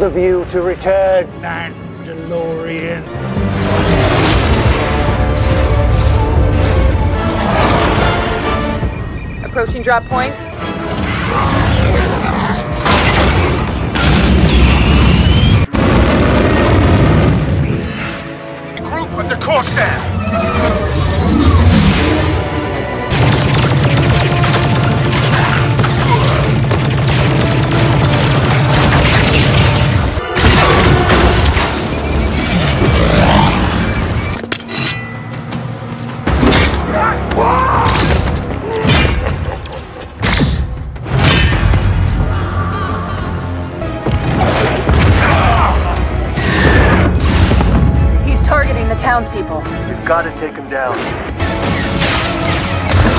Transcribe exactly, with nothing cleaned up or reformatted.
of you to return, Mandalorian. Approaching drop point. Group of the Corsair! He's targeting the townspeople. You've got to take him down.